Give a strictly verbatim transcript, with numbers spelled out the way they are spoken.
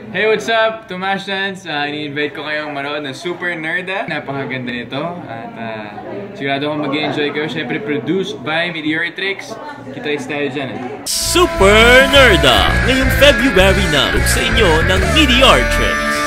Hey, what's up, Thomasians? Uh, ini-invite ko kayong manood ng Super Nerda. Napakaganda nito. At uh, sigurado akong mag-enjoy kayo. Siyempre, produced by Mediartrix. Kita-is tayo dyan eh. Super Nerda! Ngayong February na sa inyo ng Mediartrix.